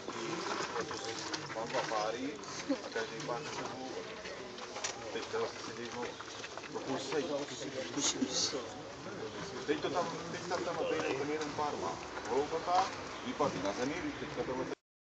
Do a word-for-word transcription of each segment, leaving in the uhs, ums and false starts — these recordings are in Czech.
mám dva páry a každý pár se sebou teďka zase sedí no do půl sejít. Teď to tam, teď tam tam týden ten jeden pár má holoupatá, vypadí na zemi, teďka tohle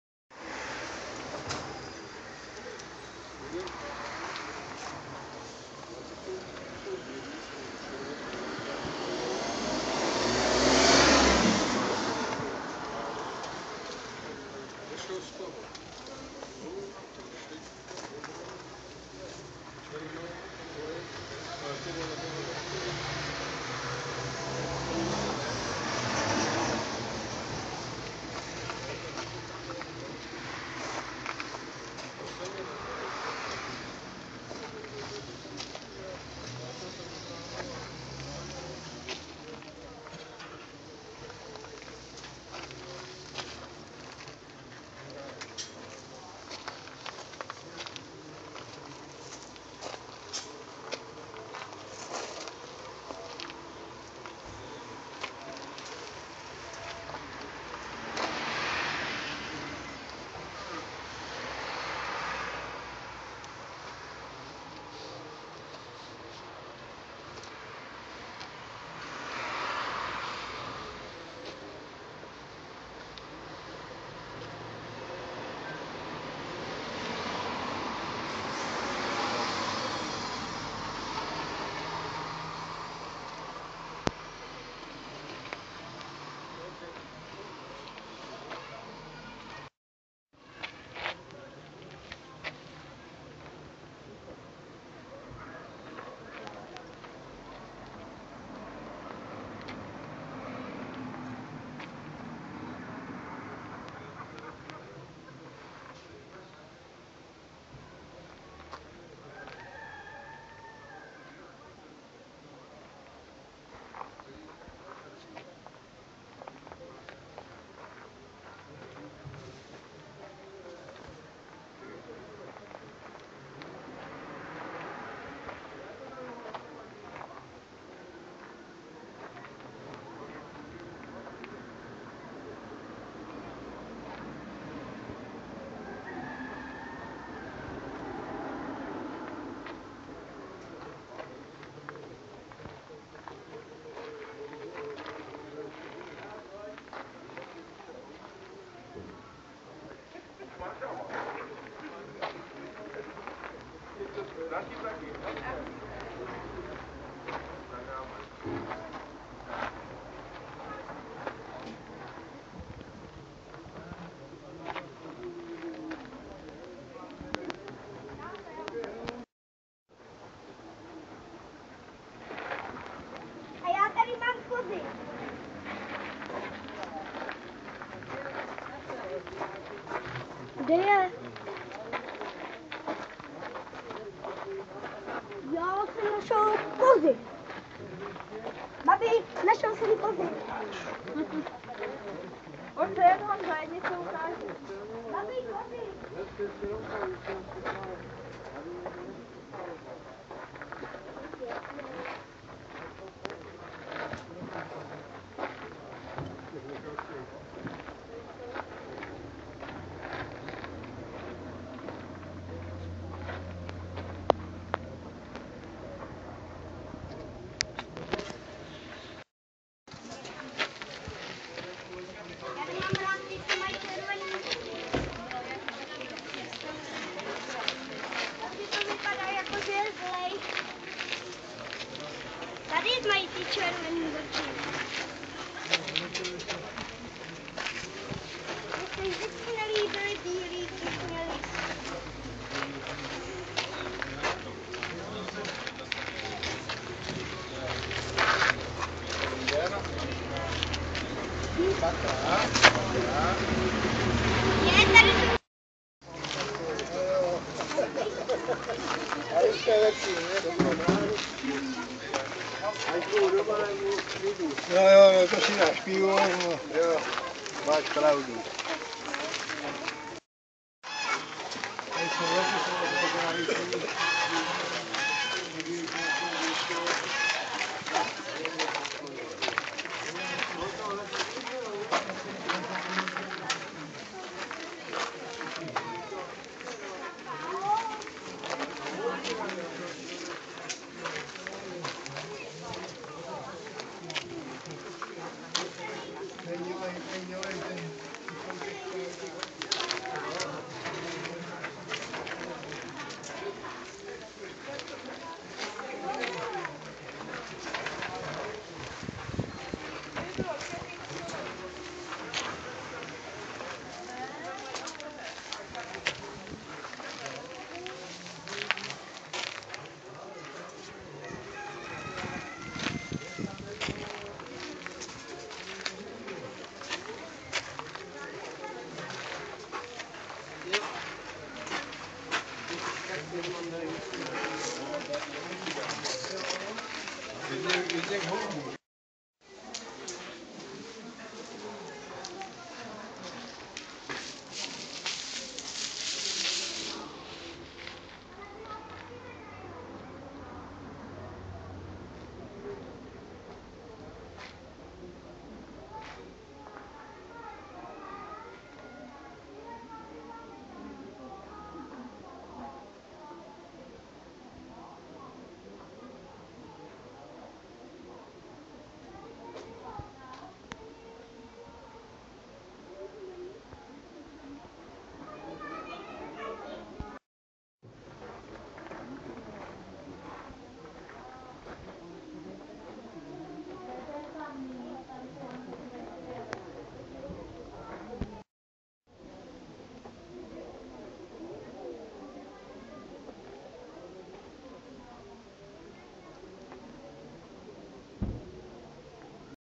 Taky, taky. A já tady mám kozy. Kde je? Já jsem našel kozy. Babi, našel jsem kozy. Pojď se, já to mám za něco ukážu. Babi, kozy. Tady mají ty červený oči. Mně se vždycky nelíbily bílý, když měli. Je tady to. A ještě lepší, ne? Jo, jo, no to si dáš pivo, no. Jo, máš pravdu. A ještě lepší, že to